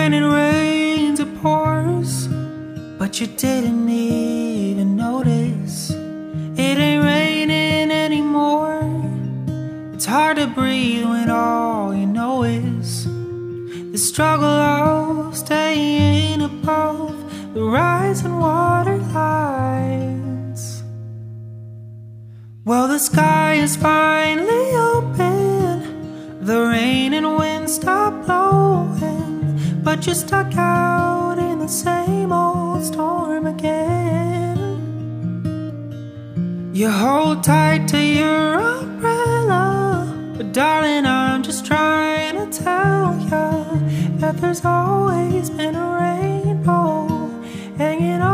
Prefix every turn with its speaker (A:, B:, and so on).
A: when it rains it pours, but you didn't even notice. It ain't raining anymore. It's hard to breathe when all you know is the struggle of staying above the rising water lines. Well, the sky is finally open, the rain and wind stop blowing, but you're stuck out in the same old storm again. You hold tight to your umbrella, but darling, I'm just trying to tell ya that there's always been a rainbow hanging on